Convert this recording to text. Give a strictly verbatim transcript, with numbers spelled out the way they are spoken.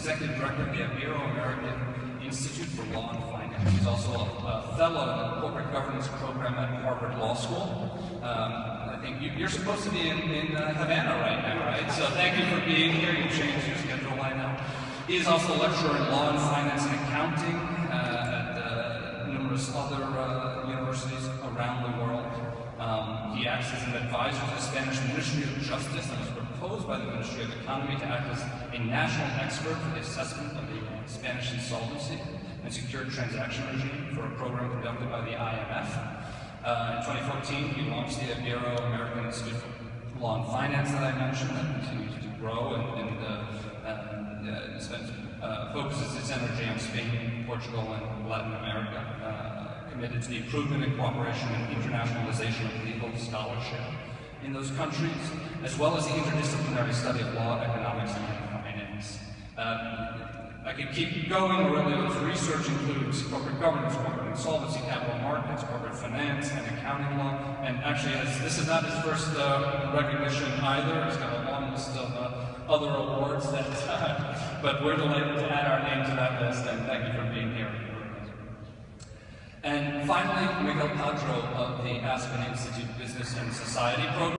Executive Director of the Ibero-American Institute for Law and Finance. He's also a fellow in the Corporate Governance Program at Harvard Law School. Um, I think you, you're supposed to be in, in uh, Havana right now, right? So thank you for being here. You changed your schedule by now. He is also a lecturer in Law and Finance and Accounting uh, at uh, numerous other uh, universities around the world. Um, he acts as an advisor to the Spanish Ministry of Justice and was proposed by the Ministry of Economy to act as a national expert for the assessment of the Spanish insolvency and secured transaction regime for a program conducted by the I M F. Uh, in twenty fourteen, he launched the Ibero-American Institute for Law and Finance that I mentioned, that continues to grow and, and uh, uh, spends, uh, focuses its energy on Spain, Portugal, and Latin America. Uh, committed to the improvement and cooperation and internationalization of legal scholarship in those countries, as well as the interdisciplinary study of law, economics, and finance. Uh, I could keep going. Aurelio's research includes corporate governance, corporate insolvency, capital markets, corporate finance, and accounting law. And actually, has, this is not his first uh, recognition either. He's got a long list of uh, other awards, that, uh, but we're delighted to add our name to that list, and thank you for being here. And finally, Miguel Padro of the Aspen Institute Business and Society Program.